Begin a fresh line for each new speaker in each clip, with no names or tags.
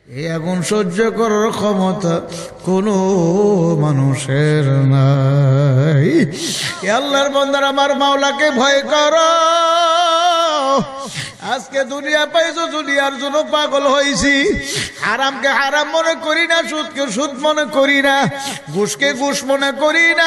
এই আগুন সহ্য করার ক্ষমতা কোনো মানুষের নাই। আল্লাহর বান্দারা আমার মাওলাকে ভয় করো। আজকে দুনিয়া পাইছো, দুনিয়ার জন্য পাগল হয়েছি। হারামকে হারাম মনে করি না, সুদকে সুদ মনে করি না, ঘুষকে ঘুষ মনে করি না।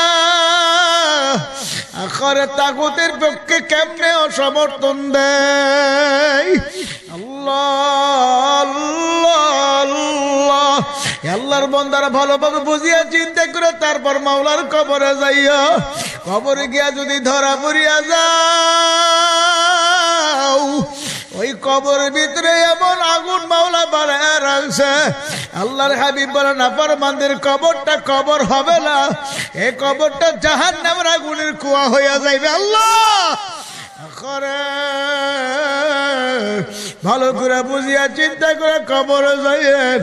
আখেরাত তাগুতের পক্ষে কেমনে অসমর্থন দেয়। আল্লাহ আল্লাহ আল্লাহর বান্দারা ভালোভাবে বুঝিয়া চিন্তা করে তারপর মাওলার কবরে যাইয়া, কবরে গিয়া যদি ধরা পড়িয়া যাও, ওই কবরের ভিতরে এমন আগুন মাওলা বানায় রাখছে। আল্লাহর হাবিব বলেন নাফরমানদের কবরটা কবর হবে না, এই কবরটা জাহান্নামের আগুনের কুয়া হইয়া যাইবে। আল্লাহ ভালো করে বুঝিয়া চিন্তা করে কবরে যাইয়েন।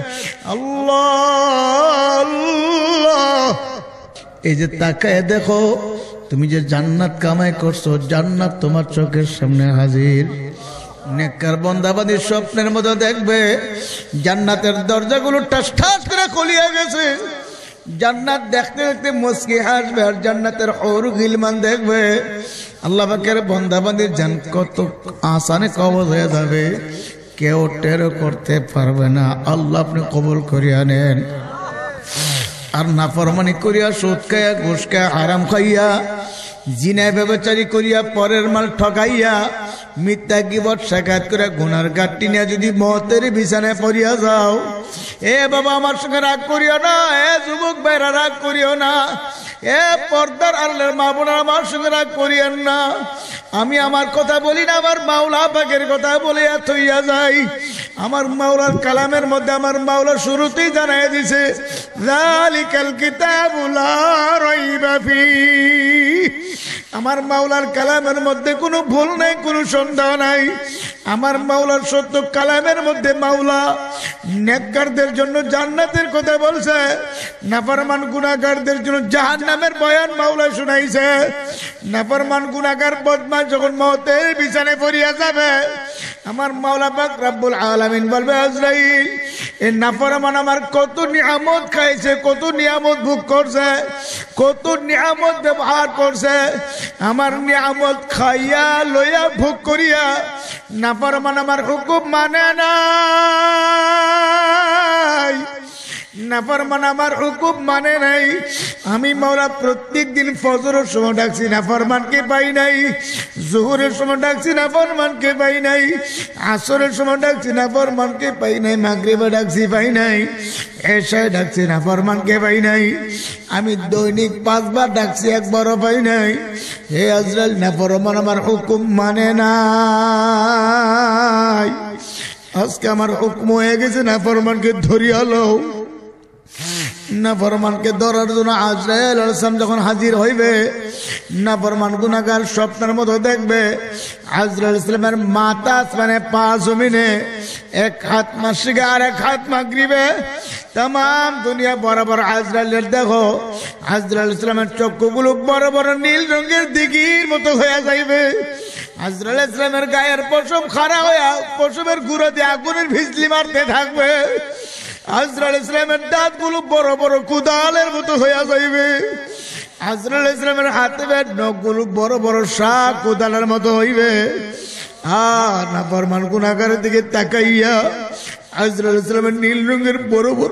আল্লাহ আল্লাহ এই যে তাকায় দেখো, তুমি যে জান্নাত কামাই করছো, জান্নাত তোমার চোখের সামনে হাজির। নেককার বান্দাবাদী স্বপ্নের মতো দেখবে জান্নাতের দরজাগুলো ঠাস ঠাস করে খুলিয়া গেছে। জান্নাত দেখতে দেখতে মুস্কি হাসবে, আর জান্নাতের হৌর গিলমান দেখবে। আল্লাহ পাকের বান্দাবাদীর জান কত আসানে কবজ হয়ে যাবে, কেউ টের করতে পারবে না। আল্লাহ আপনি কবুল করিয়া নেন। আর নাফরমানি করিয়া, সুদ খাইয়া, ঘুষ খাইয়া, হারাম খাইয়া, জিনায় ব্যভিচারী করিয়া, পরের মাল ঠকাইয়া, মিথ্যা গীবত সাকাত করে গুনার গাঁটটি নিয়ে যদি মতের বিছানায় পড়িয়া যাও, এ বাবা আমার সঙ্গে রাগ করিও না, এ যুবক ভাইরা রাগ করিও না, এ পর্দার আড়ালের মা বোনেরা আমার সঙ্গে রাগ করিয়েন না। আমি আমার কথা বলি না, আমার মাওলা পাকের কথা বলিয়া থইয়া যাই। আমার মাওলার কালামের মধ্যে আমার মাওলা শুরুতেই জানাই দিছে, যালিকাল কিতাবু লা রাইবা ফীহ। আমার মাওলার কালামের মধ্যে কোনো ভুল নাই, কোনো সন্দেহ নাই। আমার মাওলার সত্য কালামের মধ্যে মাওলা নেককারদের জন্য জান্নাতের কথা বলছে, নাফরমান গুনাহগারদের জন্য জাহান্নামের বয়ান মাওলা শুনাইছে। নাফরমান গুনাহগার বদমাশ যখন মওতের বিছানায় পড়িয়া যাবে, আমার মাওলা পাক রব্বুল আলামিন বলবে, আজরাইল এই নাফরমান আমার কত নিয়ামত খাইছে, কত নিয়ামত ভোগ করছে, কত নিয়ামত ব্যবহার করছে। আমার নিয়ামত খাইয়া লইয়া ভোগ করিয়া নাফরমান আমার হুকুম মানে নাই, নাফরমান আমার হুকুম মানে নাই। আমি মাওলা প্রত্যেক দিন ফজরের সময় ডাকছি, নাফরমানকে পাই নাই। জোহরের সময় ডাকছি, নাফরমানকে পাই নাই। আসরের সময় ডাকছি, নাফরমানকে পাই নাই। মাগরিবে ডাকছি, পাই নাই। এশায় ডাকছি, নাফরমানকে পাই নাই। আমি দৈনিক 5 বার ডাকছি, একবারও পাই নাই। হে আজরাইল, নাফরমান আমার হুকুম মানে নাই। আজকে আমার হুকুম হয়ে গেছে, নাফরমানকে ধরিয়া লও। নাফরমানকে ধরার জন্য আজরাইল আলাইহিস সালাম যখন হাজির হইবে, নাফরমান গুনাহগার স্বপ্নের মতো দেখবে আজরাইল আলাইহিস সালামের মাথা আসমানে, পা জমিনে, এক হাত মাশরিকে আর এক হাত মাগরিবে। তাম দুনিয়া বরাবর আজরাইলের দেখো, আজরাইল আলাইহিস সালামের চক্ষুগুলো বড় বড় নীল রঙের দিঘির মতো হয়ে যাইবে। আজরাইল আলাইহিস সালামের গায়ের পশম খাড়া হইয়া পশমের গুঁড়ো দিয়ে আগুনের ভিজলি মারতে থাকবে। আজরাইল আলাইহিস সালামের দাঁতগুলো বড় বড় কুদালের মতো হইয়া যাইবে। আজরাইল আলাইহিস সালামের হাতের নখগুলো বড় বড় শাক কুদালের মতো হইবে। আর নাফরমান গুনাহগারের দিকে তাকাইয়া আজরাইল আলাইহিস সালামের নীল রঙের বড় বড়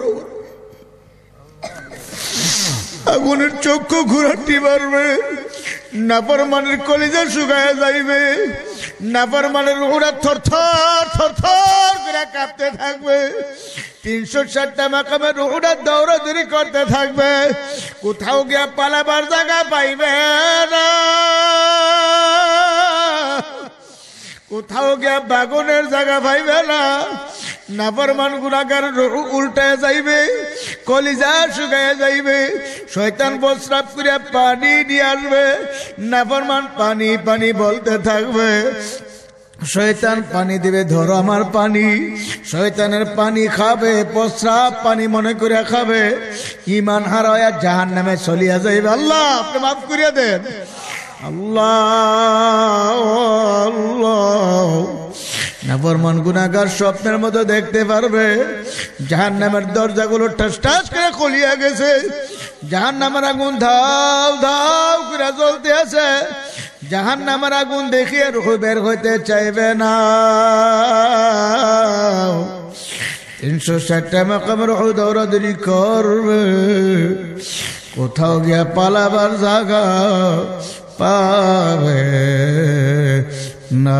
আগুনের চক্ষু ঘুরাটি মারবে। নাফরমানের কলিজা শুকায়া যাইবে। নাফরমানের রূহটা থরথর থরথর করে কাঁপতে থাকবে। 360টা মাকামে রূহটা দৌড়াদৌড়ি করতে থাকবে। কোথাও গিয়া পালাবার জায়গা পাইবে না, কোথাও গিয়া বাগনের জায়গা পাইবে না। নাফরমান গুনাহগার রূহ উল্টায় যাইবে, কলিজা শুকায়া যাইবে। শয়তান প্রস্রাব করে পানি নিয়ে আসবে। নাফরমান পানি পানি বলতে থাকবে। শয়তান পানি দিবে, ধরো আমার পানি। শয়তানের পানি খাবে, প্রস্রাব পানি মনে করে খাবে। ঈমান হারায়া জাহান্নামে চলিয়া যাইবে। আল্লাহ আপনি মাফ করিয়া দেন। আল্লাহ আল্লাহ নাফরমান গুনাহগার স্বপ্নের মতো দেখতে পারবে জাহান্নামের দরজাগুলো ঠাস ঠাস করে খুলিয়া গেছে, জাহান্নামের আগুন ধাও ধাও করে জ্বলতে আছে, জাহান্নামের আগুন দেখিয়ে রূহ বের হইতে চাইবে না। 360টা মাকাম রূহ দৌড়াদৌড়ি করবে, কোথাও গিয়া পালাবার জায়গা পাবে না।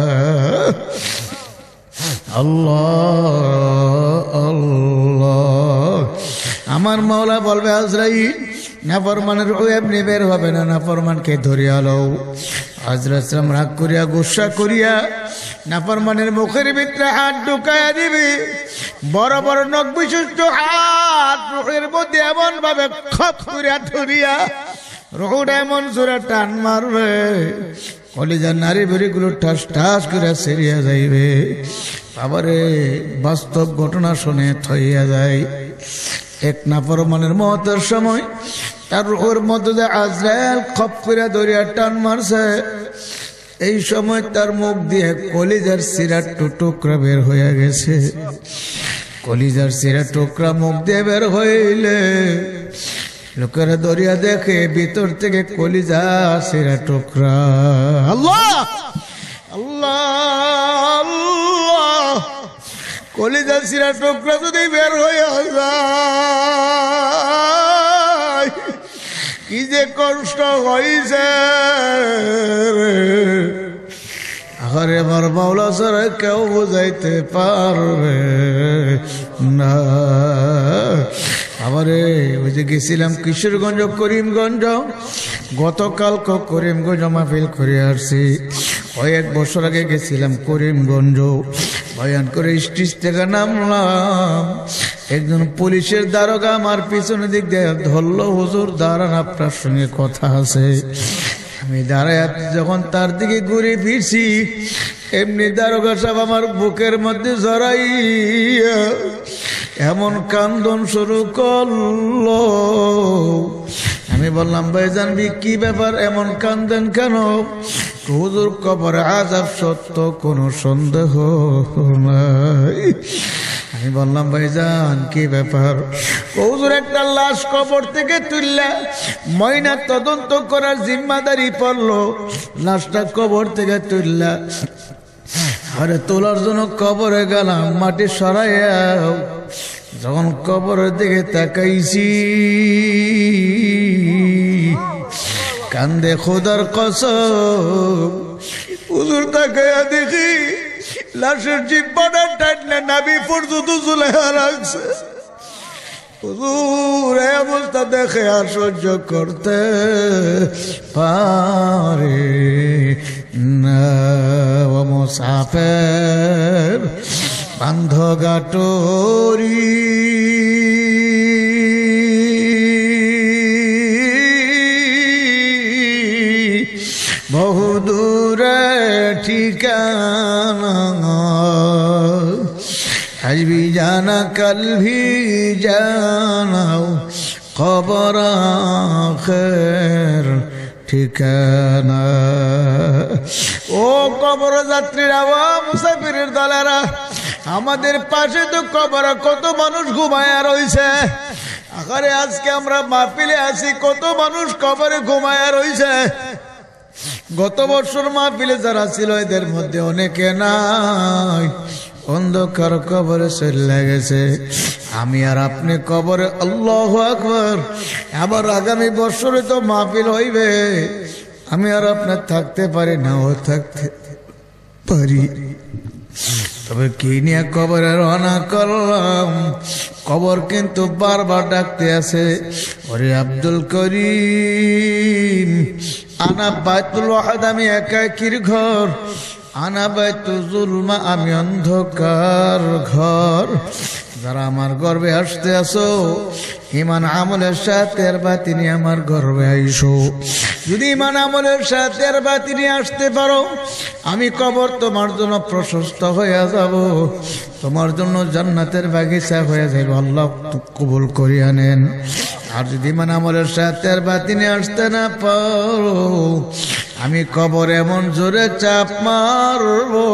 আল্লাহ আল্লাহ, আমার মাওলা বলবে আজরাইল নাফরমানের রূহ এমনি বের হবে না, নাফরমানকে ধরিয়া লও। আজরাইল সালাম রাগ করিয়া গুসা করিয়া নাফরমানের মুখের ভিতরে হাত ঢুকাইয়া দিবি, বড় বড় নখ বিশিষ্ট হাত রূহের মধ্যে এমন ভাবে খপ করিয়া ধরিয়া রূহটা এমন জোরে টান মারবে, কলিজার নারী ভুঁড়িগুলো ঠাস ঠাস করে সেরিয়া যাইবে। বাবারে, বাস্তব ঘটনা শুনে থইয়া যায়। এক নাফরমানের মওতের সময় তার রূহের মধ্যে আজরাইল খপ করে ধরিয়া টান মারছে, এই সময় তার মুখ দিয়ে কলিজার শিরা টুকরা বের হয়ে গেছে। কলিজার শিরা টুকরা মুখ দিয়ে বের হইলে লোকেরা দরিয়া দেখে ভিতর থেকে কলিজা শিরা টুকরা। আল্লাহ আল্লাহ আল্লাহ, কলিজা শিরা টুকরা যদি বের হয়ে যায় কি যে কষ্ট হইছে। আরে আমার মাওলা ছাড়া কেউ বুঝাইতে পারবে না। আবারে ওই যে গেছিলাম কিশোরগঞ্জ করিমগঞ্জ, গতকাল করিমগঞ্জ মাহফিল করে আসছি। কয়েক বছর আগে গেছিলাম করিমগঞ্জ, বয়ান করে স্টেজ থেকে নামলাম, একজন পুলিশের দারোগা আমার পিছনের দিক দিয়ে ধরল, হুজুর দাঁড়ান আপনার সঙ্গে কথা আছে। আমি দাঁড়ায় যখন তার দিকে ঘুরে ফিরছি, এমনি দারোগা সাহেব আমার বুকের মধ্যে জড়াইয়া এমন কান্দন শুরু করলো। আমি বললাম ভাইজান কি ব্যাপার, এমন কান্দেন কেন? হুজুর কবরে আযাব সত্য, কোনো সন্দেহ নাই। আমি বললাম ভাইজান কি ব্যাপার? হুজুর একটা লাশ কবর থেকে তুললা, ময়না তদন্ত করার জিম্মাদারি পড়লো, লাশটা কবর থেকে তুললা। আরে তোলার জন্য কবরে গেলাম, মাটি সরাইয়া যখন কবরের দিকে তাকাইছি, কান্দে খোদার কসম, হুজুর তাকাইয়া দেখি লাশের জিব্বাটা টাইটলে নাভি পর্যন্ত ঝুলাইয়া রাখছে। হুজুর এই অবস্থা দেখে আর সহ্য করতে পারে না। ও মুসাফির বান্ধ গাটরি, বহু দূরে ঠিকানা, আজ ভি জানা কাল ভি জানাও, কবর আখির ঠিকানা। ও কবর যাত্রীরা, ও মুসাফিরের দলেরা, আমাদের পাশে তো কবরে কত মানুষ ঘুমায়া রইছে। আরে আজকে আমরা মাহফিলে আছি, কত মানুষ কবরে ঘুমায়া রইছে। গত বছর মাহফিলে যারা ছিল এদের মধ্যে অনেকে নাই, অন্ধকার কবরে চলে গেছে। আমি আর আপনি কবরে। আল্লাহু আকবার। আবার আগামী বছরে তো মাহফিল হইবে, আমি আর আপনার থাকতে পারি নাও থাকতে পারি, তবে কি নিয়ে কবরে রওনা করলাম। কবর কিন্তু বারবার ডাকতে আছে, ওরে আব্দুল করিম, আনা বাইতুল ওয়াহিদ, আমি একাকির ঘর, আনা বাইতুল জুলমা, আমি অন্ধকার ঘর। যারা আমার গর্বে আসতে আসো, ইমান আমলের সাথে বাতিনি আমার গর্বে আইসো। যদি ইমান আমলের সাথে বাতিনি আসতে পারো, আমি কবর তোমার জন্য প্রশস্ত হয়ে যাব, তোমার জন্য জান্নাতের বাগিচা হয়ে যাবে। আল্লাহ কবুল করিয়া নেন। আর যদি ইমান আমলের সাথে বাতিনি আসতে না পারো, আমি কবর এমন জোরে চাপ মারবো,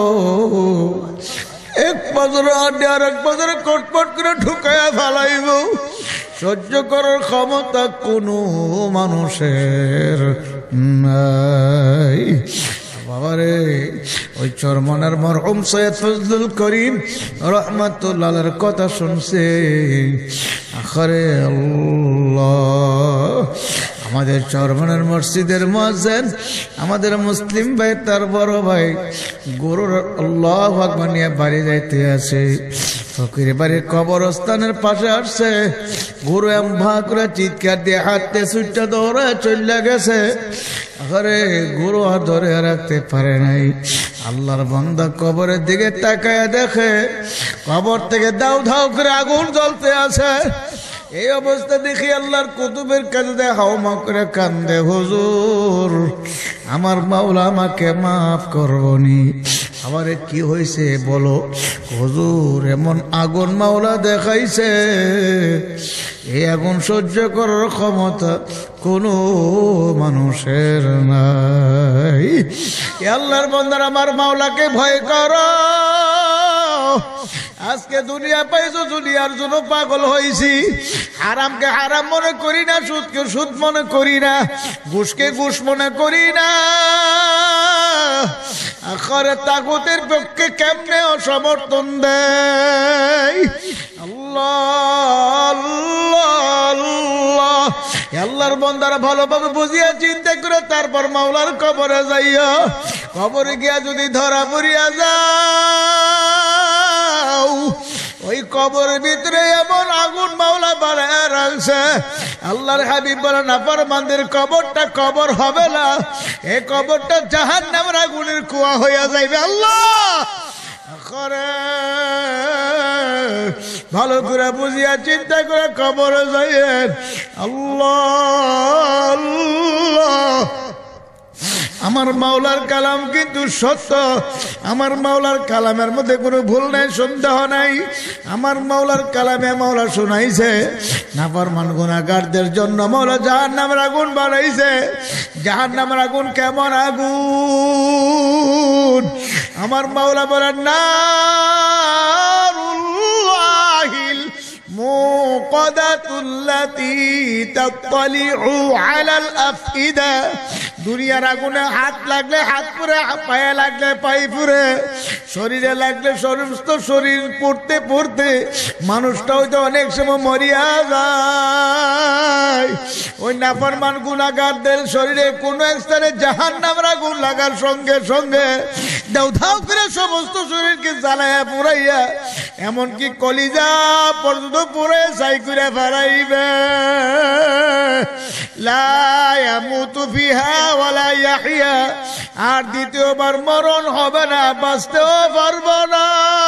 এক পাজরে আড্ডে আর এক পাজরে কটপট করে ঢুকায়া ফেলাইব। সহ্য করার ক্ষমতা কোনো মানুষের নাই। বাবারে, ওই চরমনার মরহুম সৈয়দ ফজলুল করিম রহমাতুল্লাহর কথা শুনছে। আখরে আল্লাহ, আমাদের চরমনার মসজিদের মুয়াজ্জিন, আমাদের মুসলিম ভাই তার বড় ভাই গরুর আল্লাহু আকবার নিয়ে বাড়ি যাইতে আছে। ফকির বাড়ির কবরস্থানের পাশে আসছে, গরু এম ভা করে চিৎকার দিয়ে হাঁটতে ছুটতে দৌড়ে চলে গেছে। আরে গরু আর ধরে রাখতে পারে নাই। আল্লাহর বান্দা কবরের দিকে তাকায় দেখে কবর থেকে দাউ ধাউ করে আগুন জ্বলতে আছে। এই অবস্থা দেখি আল্লাহর কুতুবের কাছে দেয় হাওমা করে কান্দে, হুজুর আমার মাওলা আমাকে মাফ করবনি। আমারে কি হয়েছে বলো? হুজুর এমন আগুন মাওলা দেখাইছে, এই আগুন সহ্য করার ক্ষমতা কোনো মানুষের নাই। আল্লাহর বান্দারা আমার মাওলাকে ভয় করো। আজকে দুনিয়া পাইছো, দুনিয়ার জন্য পাগল হয়েছি। হারামকে হারাম মনে করি না, সুদকে সুদ মনে করি না, ঘুষকে ঘুষ মনে করি না। আখরে তাগুতের পক্ষে কেমনে অসমর্থন দেয়। আল্লাহ আল্লাহ আল্লাহ। আল্লাহর বান্দারা ভালোভাবে বুঝিয়া চিন্তা করে তারপর মাওলার কবরে যাইয়া, কবরে গিয়া যদি ধরা পড়িয়া যাও, ওই কবরের ভিতরে এমন আগুন মাওলা বাড়ায় রাখছে। আল্লাহর হাবিব বলেন নাফরমানদের কবরটা কবর হবে না, এই কবরটা জাহান্নামের আগুনের কুয়া হইয়া যাইবে। আল্লাহ করে ভালো করে বুঝিয়া চিন্তা করে কবরে যাইয়েন। আল্লাহ আল্লাহ। আমার মাওলার কালাম কিন্তু সত্য, আমার মাওলার কালামের মধ্যে কোনো ভুল নাই, সন্দেহ নাই। আমার মাওলার কালামে মাওলা শোনাইছে নাফরমান গুনাহগারদের জন্য মাওলা জাহান্নামের আগুন বানাইছে। জাহান্নামের আগুন কেমন আগুন? আমার মাওলা বলেন নারুল্লাহিল মুকাদাতুল্লাতী তাত্তালিউ আলাল আফইদা। দুনিয়ার আগুনে হাত লাগলে হাত পুরে, পায়ে লাগলে পায়ে পুরে, শরীরে লাগলে সমস্ত শরীর পড়তে পড়তে মানুষটা হয়তো অনেক সময় মরিয়া যায়। ওই নাফরমান গুনাহগারদের শরীরে কোন এক স্থানে জাহান্নামের আগুন লাগার সঙ্গে সঙ্গে দাউ ধাউ করে সমস্ত শরীরকে জ্বালাইয়া পুরাইয়া এমনকি কলিজা পর্যন্ত পুরে ছাই করে ফেলাইবে। লা ইয়ামুতু ফিহা ওয়ালা ইয়াহইয়া। আর দ্বিতীয়বার মরণ হবে না, বাঁচতেও পারবো না।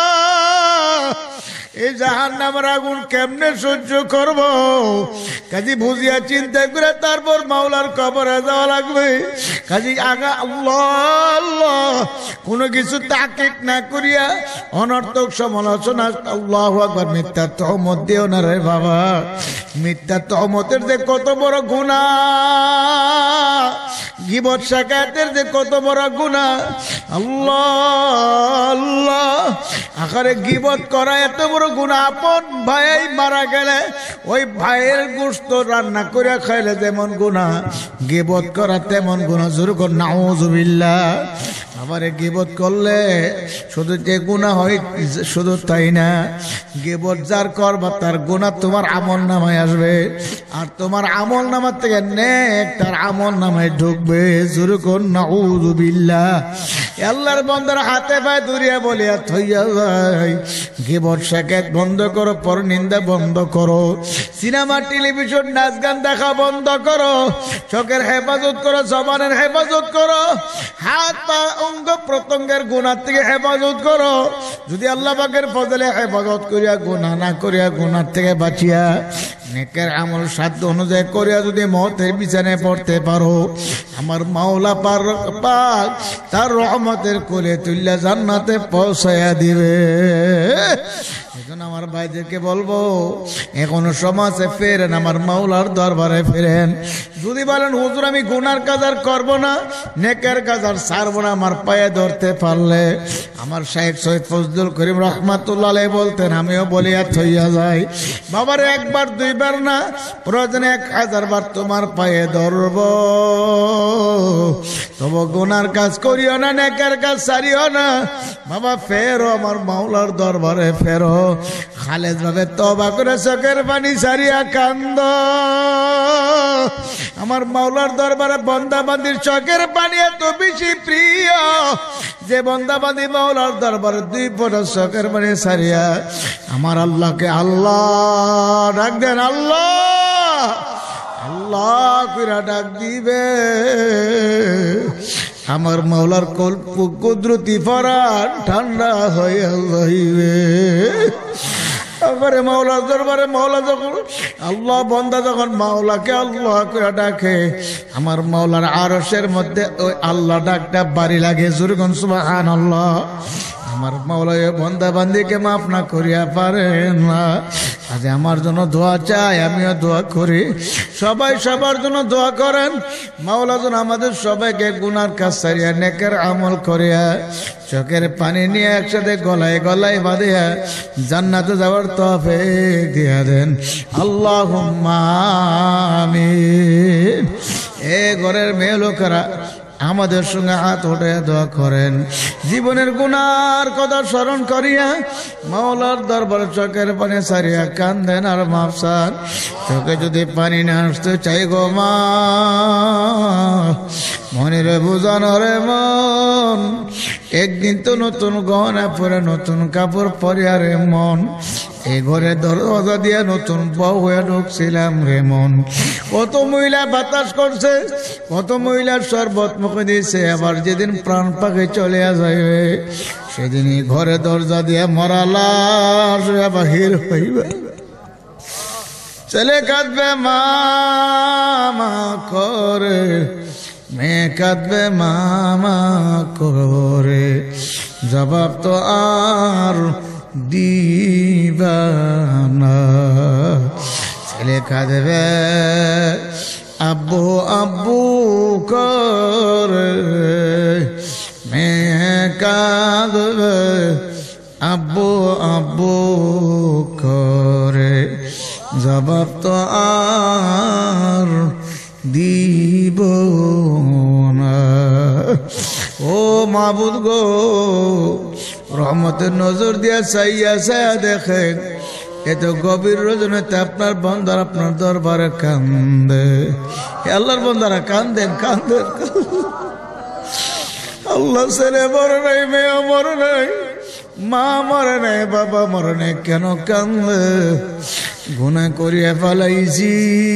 এই জাহান্নামের আগুন কেমনে সহ্য করব? কাজী বুঝিয়া চিন্তা করে তারপর মাওলার কবরে যাওয়া লাগবে। কাজী আগা আল্লাহ আল্লাহ কোনো কিছু তাকিদ না করিয়া অনর্থক সমালোচনা, আল্লাহু আকবার, মিথ্যা তহমত দিও না রে বাবা। মিথ্যা তহমতের যে কত বড় গুনাহ, গীবত শাকায়াতের যে কত বড় গুনাহ। আল্লাহ আল্লাহ। আখারে গীবত করা এত বড় গুনাহ। আপন ভাই মারা গেলে ওই ভাইয়ের গোশত রান্না করে খাইলে যেমন গুনাহ, গীবত করা তেমন গুনাহ। জোরে কর নাউযুবিল্লাহ। আবার গীবত করলে শুধু যে গুনাহ হয় শুধু তাই না, গীবত যার করবা তার গুনাহ তোমার আমল নামায় আসবে, আর তোমার আমল নামার থেকে নেক তার আমল নামায় ঢুকবে। জোরে কর নাউযুবিল্লাহ। আল্লাহর বান্দার হাতে পায়ে ধরিয়া বলিয়া থইয়া যায়, গীবত শাকায়াত বন্ধ করো, পরনিন্দা বন্ধ করো, সিনেমা টেলিভিশন নাচ গান দেখা বন্ধ করো, চোখের হেফাজত করো, জবানের হেফাজত করো, হাত পা অঙ্গ প্রত্যঙ্গের গুনাহ থেকে হেফাজত করো। যদি আল্লাহ পাকের ফজলে হেফাজত করিয়া গুনাহ না করিয়া গুনাহ থেকে বাঁচিয়া নেকের আমল সাধ্য অনুযায়ী করিয়া যদি মওতের বিছানায় পড়তে পারো, আমার মাওলা পাক তার রহমতের কোলে তুল্লা জান্নাতে পৌঁছায়া দিবে। এখন আমার ভাইদেরকে বলবো, এখনো সমাজে ফেরেন, আমার মাওলার দরবারে ফেরেন। যদি বলেন হুজুর আমি গুনার কাজ আর করবো না, নেকের কাজ আর ছাড়বো না, আমার পায়ে ধরতে পারলে, আমার শাইখ সৈয়দ ফজলুল করিম রহমাতুল্লাহ আলাইহি বলতেন, আমিও বলিয়া থইয়া যাই, বাবার একবার দুইবার না, প্রয়োজনে 1000 বার তোমার পায়ে ধরব, তবু গুনার কাজ করিও না, নেকের কাজ ছাড়িও না। বাবা ফেরো, আমার মাওলার দরবারে ফেরো। খালেদ ভাবে তওবা করে চোখের পানি ছাড়িয়া কান্দ। আমার মাওলার দরবারে বন্দাবান্দির চোখের পানি এত বেশি প্রিয় যে বন্দাবান্দি মাওলার দরবারে 2 ফোঁটা চোখের পানি ছাড়িয়া আমার আল্লাহকে আল্লাহ ডাক দেন, আল্লাহ আল্লাহ কইরা ডাক দিবে। আমার মাওলার কুদরতি ফরান ঠান্ডা হইয়া যাইবে। তারপরে মাওলার দরবারে মাওলা যখন আল্লাহ, বন্দা যখন মাওলাকে আল্লাহ করে ডাকে, আমার মাওলার আরশের মধ্যে ওই আল্লাহ ডাকটা বাড়ি লাগে। জোরগণ সুবহানাল্লাহ। আমার মাওলা বন্দা বান্দিকে মাফ না করিয়া পারেন না। আজ আমার জন্য দোয়া চাই, আমিও দোয়া করি, সবাই সবার জন্য দোয়া করেন। মাওলা যেন আমাদের সবাইকে গুনার কাজ ছাড়িয়া নেকের আমল করিয়া চোখের পানি নিয়ে একসাথে গলায় গলায় বাঁধিয়া জান্নাতে যাওয়ার তৌফিক দিয়া দেন। আল্লাহুম্মা আমিন। এ ঘরের মেয়ে লোকেরা আমাদের সঙ্গে হাত উঠে দোয়া করেন। জীবনের গুনার কথা স্মরণ করিয়া মাওলার দরবারে চোখের পানি ছাড়িয়া কান্দেন আর মাফ চান। চোখে যদি পানি না আসতে চাই গো মা, মনিরে বুঝানো রে মন, একদিন তো নতুন গহনা পরে নতুন কাপড় পরিয়া রে মন, এই ঘরে দরজা দিয়ে নতুন বউ হয়ে ঢুকছিলাম রে মন। কত মহিলা বাতাস করছে, কত মহিলার শরবত মুখে দিয়েছে, আবার যেদিন প্রাণ পাখি চলে যাবে সেদিনই ঘরে দরজা দিয়ে মরা লাশ বাহির হইবে। ছেলে কাঁদবে মামা করে, মেয়ে কাঁদবে মামা করে, জবাব তো আর দিবানা। ছেলে কাঁদবে আব্বু আব্বু করে, মেয়ে কাঁদবে আব্বু আব্বু করে, জবাব তো আর দিব না। ও মাবুদ গো, রহমতের নজর দিয়া চাইয়া চাইয়া দেখেন, এত গভীর রজনীতে আপনার বন্দার আপনার দরবারে কান্দে। আল্লাহর বন্দারা কান্দেন কান্দেন। আল্লাহ ছেলে মরে নাই, মেয়ে মরে নাই, মা মরে নাই, বাবা মরে নাই, কেন কান্দে? গুনাহ করিয়া ফেলাইছি,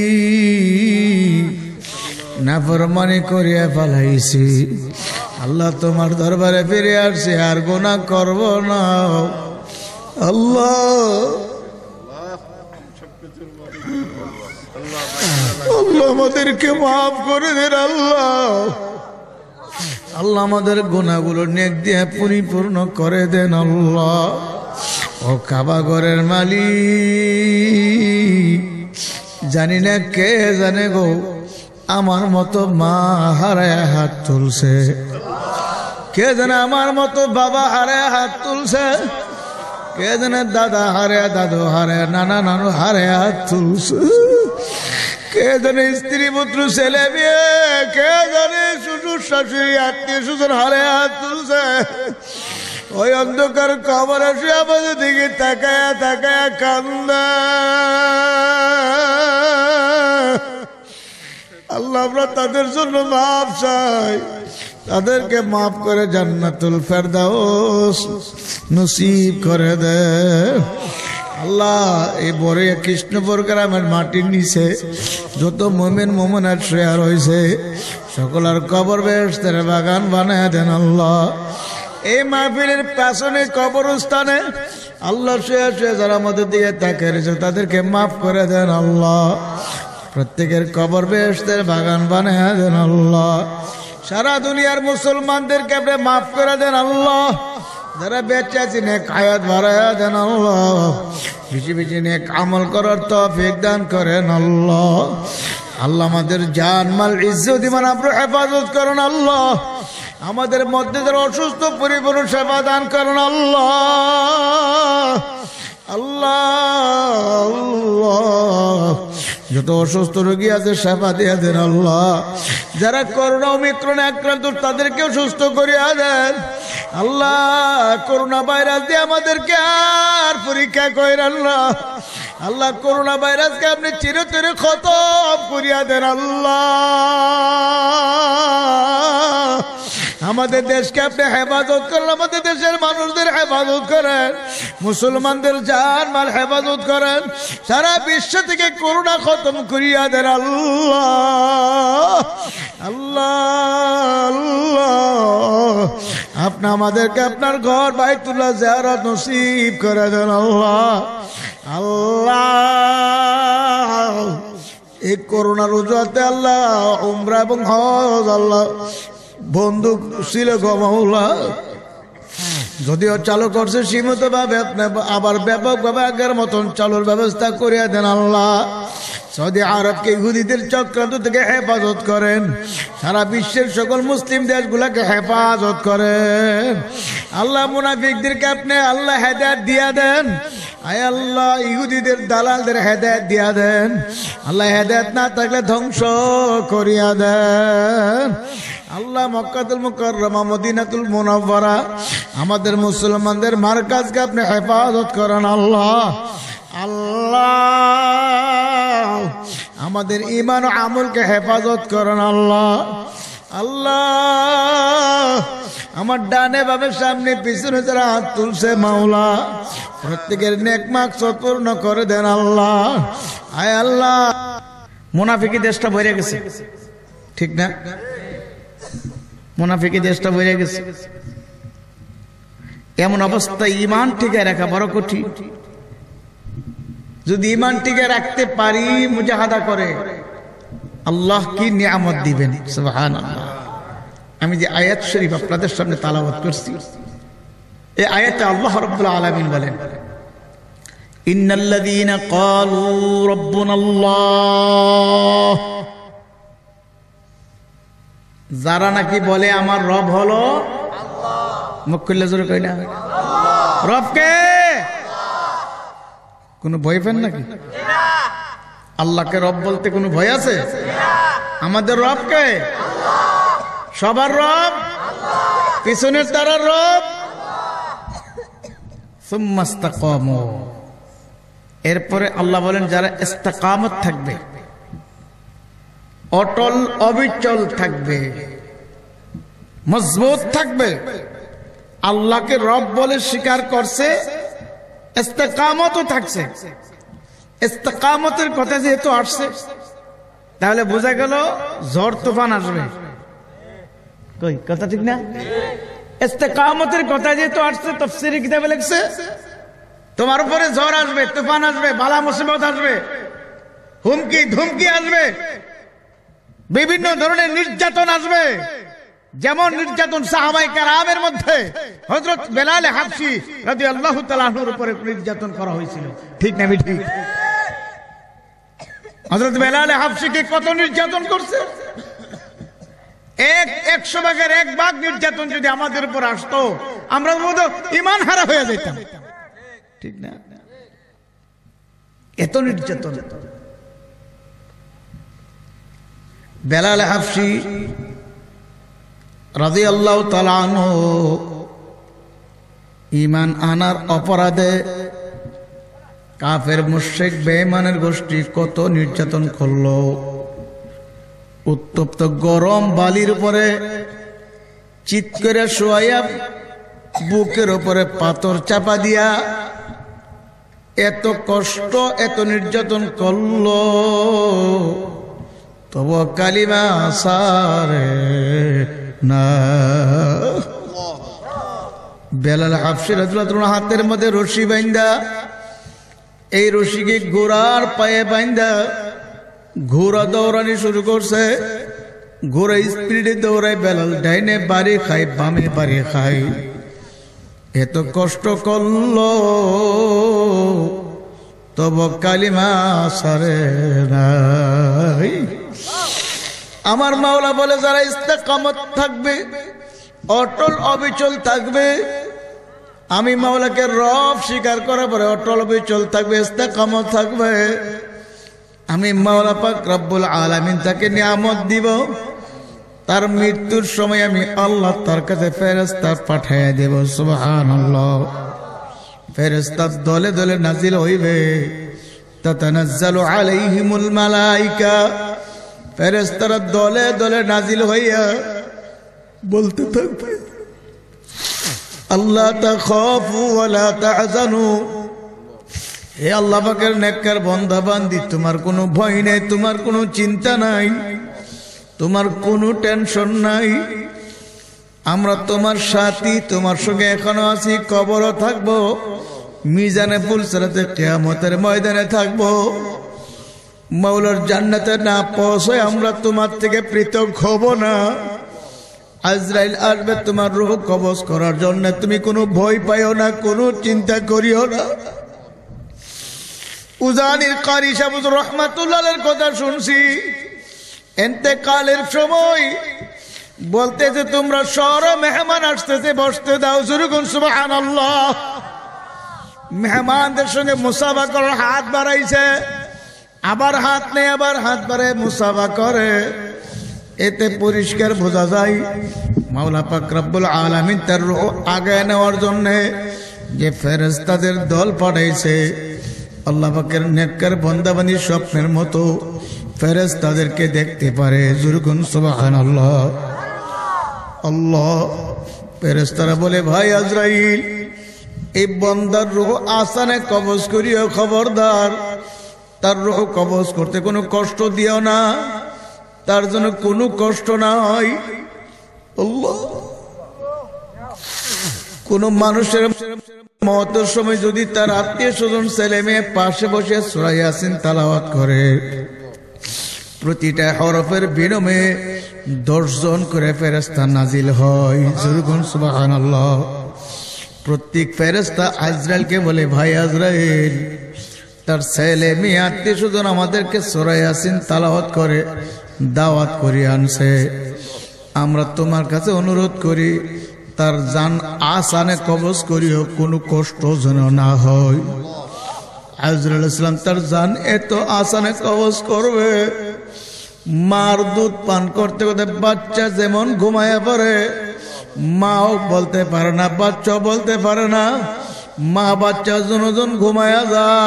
নাফরমানি করিয়া ফেলাইছি। আল্লাহ তোমার দরবারে ফিরে আসছে, আর গুনাহ করব না। আল্লাহ আল্লাহ আমাদেরকে মাফ করে দেন। আল্লাহ আল্লাহ আমাদের গুনাহগুলো নেক দিয়ে পরিপূর্ণ করে দেন। আল্লাহ ও কাবা ঘরের মালিক, জানি না কে জানে গো, আমার মতো মা হারায় হাত তুলছে, কে জানে আমার মতো বাবা হারায় হাত তুলছে, কে জানে দাদা হারে, দাদু হারে, নানা নানু হারে হাত তুলছে, কে জানে স্ত্রী পুত্র ছেলে মেয়ে, কে জানে শ্বশুর শাশুড়ি আত্মীয় স্বজন হারে হাত তুলছে। ওই অন্ধকার কবর এসে আমাদের দিকে তাকায়া তাকায়া কান্দা। আল্লাহ আমরা তাদের জন্য মাফ চাই, তাদেরকে মাফ করে জান্নাতুল ফেরদাউস নসিব করে দে। আল্লাহ এই বড় কৃষ্ণপুর গ্রামের মাটির নিচে যত মুমিন মুমিনাত শুয়ে রয়েছে, সকলের কবর বেহেশতের বাগান বানায় দেন। আল্লাহ এই মাহফিলের পেছনে কবরস্থানে আল্লাহ শুয়ে শুয়ে যারা আমাদের দিকে তাকিয়ে রয়েছে তাদেরকে মাফ করে দেন আল্লাহ। প্রত্যেকের কবর বেহেশতের বাগান বানায় দেন আল্লাহ। সারা দুনিয়ার মুসলমানদেরকে আপনি মাফ করে দেন আল্লাহ। যারা বেঁচে আছেন নেক হায়াত বাড়ায়া দেন আল্লাহ। বেশি বেশি নেক আমল করার তৌফিক দান করেন আল্লাহ। আল্লাহ আমাদের জান মাল ইজ্জত ঈমান আপনি হেফাজত করেন আল্লাহ। আমাদের মধ্যে যারা অসুস্থ পরিপূর্ণ সেবা দান করেন আল্লাহ। আল্লাহ যত অসুস্থ রোগী আছে সেবা দিয়ে দেন আল্লাহ। যারা করোনা ওমিক্রনে আক্রান্ত তাদেরকেও সুস্থ করিয়া দেন আল্লাহ। করোনা ভাইরাস দিয়ে আমাদেরকে আর পরীক্ষা করেন না আল্লাহ। করোনা ভাইরাসকে আপনি চিরতরে খতম করিয়া দেন আল্লাহ। আমাদের দেশকে আপনি হেফাজত করেন, আমাদের দেশের মানুষদের হেফাজত করেন, মুসলমানদের জান মাল হেফাজত করেন। সারা বিশ্ব থেকে করোনা খতম করিয়া দেন আল্লাহ। আল্লাহ আপনি আমাদেরকে আপনার ঘর বাইতুল্লাহ জিয়ারত নসিব করে দেন আল্লাহ। আল্লাহ এই করোনার অজুহাতে আল্লাহ উমরা এবং হজ আল্লাহ বন্ধু ছিল গো মাওলা, যদিও চালু করছে সীমিত ভাবে, আপনি আবার ব্যাপকভাবে আগের মতন চালুর ব্যবস্থা করিয়া দেন আল্লাহ। সৌদি আরবকে ইহুদিদের চক্রান্ত থেকে হেফাজত করেন, সারা বিশ্বের সকল মুসলিম দেশগুলোকে হেফাজত করেন আল্লাহ। মুনাফিকদেরকে আপনি আল্লাহ হেদায়েত দিয়া দেন, আয় আল্লাহ ইহুদিদের দালালদের হেদায়েত দিয়া দেন আল্লাহ। হেদায়েত না থাকলে ধ্বংস করিয়া দেন আল্লাহ। মক্কাতুল মুকাররমা মদিনাতুল মুনাওয়ারা আমাদের মুসলমানদের মারকাজকে আপনি হেফাজত করেন আল্লাহ। আল্লাহ আমাদের ঈমান ও আমলকে হেফাজত করেন আল্লাহ। আল্লাহ আমার ডানে বামে সামনে পিছনে যারা হাত তুলছে মাওলা প্রত্যেকের নেক মাকসাদ পূর্ণ করে দেন আল্লাহ। আয় আল্লাহ মুনাফিকি দেশটা ভরে গেছে, ঠিক না? মুনাফিকি দেশটা ভরে গেছে। এমন অবস্থায় ঈমান টিকে রাখা বড় কঠিন। যদি ঈমান টিকে রাখতে পারি, মুজাহাদা করে আল্লাহ কি নিয়ামত দিবেন সুবহানাল্লাহ। আমি যে আয়াত শরীফ আপনাদের সামনে তেলাওয়াত করছি, এই আয়াতে আল্লাহ রাব্বুল আলামিন বলেন, ইন্নাল্লাযীনা ক্বালু রাব্বুনাল্লাহ, যারা নাকি বলে আমার রব হলো আল্লাহ। মুখ খুললে জোরে কই না রব কে? কোন ভয় পেন নাকি? আল্লাহকে রব বলতে কোনো ভয় আছে? আমাদের রব কে? সবার রব, পিছনের তারার রব। সুম্মাস্তাকামু, এরপরে আল্লাহ বলেন যারা ইস্তিকামত থাকবে, অটল অবিচল থাকবে, মজবুত থাকবে, আল্লাহকে রব বলে স্বীকার করছে, ইস্তিকামতও থাকছে। ইস্তিকামতের কথা যেহেতু আসছে, তাহলে বোঝা গেল ঝড় তুফান আসবে। কই কথা ঠিক না? ইস্তিকামতের কথা যেহেতু আসছে, তাফসীরে কিতাবে লিখছে তোমার উপরে ঝড় আসবে, তুফান আসবে, বালা মুসিবত আসবে, হুমকি ধুমকি আসবে, বিভিন্ন ধরনের নির্যাতন আসবে। যেমন নির্যাতন সাহাবায়ে কেরামের মধ্যে হযরত বেলাল হাবশী রাদিয়াল্লাহু তাআলা আনহুর উপরে নির্যাতন করা হয়েছিল, ঠিক না ঠিক? হযরত বেলাল হাবশীকে কত নির্যাতন করছে। 100 ভাগের 1 ভাগ নির্যাতন যদি আমাদের উপর আসতো, আমরা বোধ ঈমান হারা হয়ে যেতাম, ঠিক না? এত নির্যাতন। বেলাল হাবশী রাদিয়াল্লাহু তাআলা আনহু ঈমান আনার অপরাধে কাফের মুশরিক বেঈমানের গোষ্ঠী কত নির্যাতন করলো। উত্তপ্ত গরম বালির উপরে চিৎ করে শোয়াইয়া বুকের উপরে পাথর চাপা দিয়া এত কষ্ট এত নির্যাতন করলো, তবু কালিমা সারে না। বেলাল হাফসি রাদিয়াল্লাহু আনহু হাতের মধ্যে রশি বাইন্দা, এই রশিকে ঘোড়ার পায়ে বাইন্দা ঘোড়া দৌড়ানি শুরু করছে। ঘোড়া স্পিডে দৌড়ায়, বেলাল ডাইনে বাড়ি খায়, বামে বাড়ি খায়। এত কষ্ট করলো তব কালিমা সারে নাই। আমার মাওলা বলে যারা ইস্তেকামত থাকবে, অটল অবিচল থাকবে, আমি মাওলাকে রব স্বীকার করার পরে অটল অবিচল থাকবে, ইস্তেকামত থাকবে, আমি মাওলা পাক রব্বুল আলামিন তাকে নিয়ামত দিব। তার মৃত্যুর সময় আমি আল্লাহ তার কাছে ফেরেশতা পাঠিয়ে দেব। সুবহানাল্লাহ। ফেরেশতা দলে দলে নাজিল হইবে। তাতানাজ্জালু আলাইহিমুল মালাইকা, ফেরেশতারা দলে দলে নাজিল হইয়া বলতে থাকবে, আল্লাহ তাখাফু ওয়া লা তাহজানু, হে আল্লাহ পাকের নেককার বান্দা বান্দি, তোমার কোনো ভয় নেই, তোমার কোনো চিন্তা নাই, তোমার কোনো টেনশন নাই, আমরা তোমার সাথী, তোমার সঙ্গে এখনো আছি, কবরও থাকবো, মিজানে পুলসিরাতে কিয়ামতের ময়দানে থাকবো, মাওলার জান্নাতে না পৌঁছায় আমরা তোমার থেকে পৃথক হব না। আজরাইল আসবে তোমার রূহ কবজ করার জন্য, তুমি কোনো ভয় পাইও না, কোনো চিন্তা করিও না। উজানির কারি সাহেব রহমাতুল্লাহর কথা শুনছি, ইন্তেকালের সময় বলতেছে তোমরা সর, মেহমান আসতেছে, বসতে দাও। যুরগুন সুবহানাল্লাহ। মেহমানদের সঙ্গে মুসাফা করার হাত বাড়াইছে, আবার হাত নেই, আবার হাত বাড়ায় মুসাফা করে। এতে পরিষ্কার বোঝা যায় মাওলা পাক রব্বুল আলামিন তার রূহ আগায় নেওয়ার জন্য যে ফেরেশতাদের দল পাঠাইছে। আল্লাহ পাকের নেককার বান্দাবান্দি স্বপ্নের মতো ফেরেশতাদেরকে দেখতে পারে। যুরগুন সুবহানাল্লাহ। আল্লাহ, ফেরেশতারা বলে, ভাই আজরাইল, এই বান্দার রূহ আসানে কবজ করিও, খবরদার, তার রূহ কবজ করতে কোনো কষ্ট দিও না, তার জন্য কোনো কষ্ট না হয়। আল্লাহ, কোন মানুষের মওতের সময় যদি তার আত্মীয় স্বজন ছেলে মেয়ে পাশে বসে সূরা ইয়াসিন তেলাওয়াত করে, প্রতিটা হরফের বিনিময়ে 10 জন করে ফেরেশতা নাজিল হয়। যুরগুন সুবহানাল্লাহ। প্রত্যেক ফেরেশতা আজরাইলকে বলে, ভাই আজরাইল, তার ছেলে মেয়ে আত্মীয় স্বজন আমাদেরকে সূরা ইয়াসিন তেলাওয়াত করে দাওয়াত করে আনছে, আমরা তোমার কাছে অনুরোধ করি তার জান আসানে কবজ করিও, কোনো কষ্ট যেন না হয়। আজরাইল ইসলাম তার জান এত আসানে কবজ করবে, মার দুধ পান করতে করতে বাচ্চা যেমন ঘুমায় পড়ে, মাও বলতে পারে না, বাচ্চা বলতে পারে না, মা বাচ্চা জনজন ঘুমায়া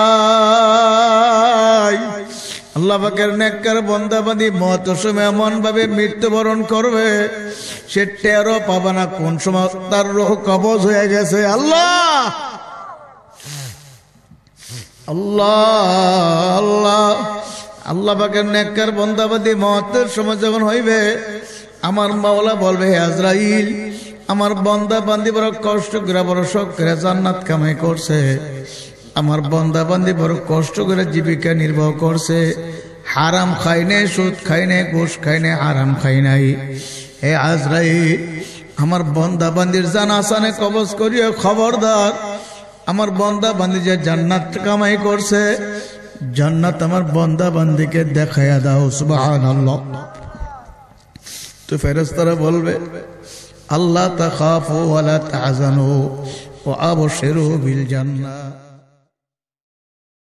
যায়। আল্লাহ পাকের নেককার বান্দাবান্দি মওতের সময় এমন ভাবে মৃত্যুবরণ করবে, সে টেরও পাবে না কোন সময় তার রূহ কবজ হয়ে গেছে। আল্লাহ আল্লাহ আল্লাহ। আল্লাহ পাকের নেককার বান্দাবান্দি মওতের সময় যখন হইবে, আমার মাওলা বলবে, হে আজরাইল, আমার বান্দা বান্দি বড় কষ্ট করে, বড় শখ করে জান্নাত কামাই করছে, আমার বান্দা বান্দি বড় কষ্ট করে জীবিকা নির্বাহ করছে, হারাম খাই নাই, সুদ খাই নাই, ঘুষ খাই নাই, হারাম খাই নাই। হে আজরাইল, আমার বান্দা বান্দির জান আসানে কবজ করিও, খবরদার, আমার বান্দা বান্দি যে জান্নাত কামাই করছে, জান্নাত আমার বান্দা বান্দিকে দেখাইয়া দাও। সুবহানাল্লাহ। তো ফেরেশতারা বলবে, আল্লাহ তাখাফু ওয়া লা তাহজানু ওয়া আবশিরু বিল জান্নাহ।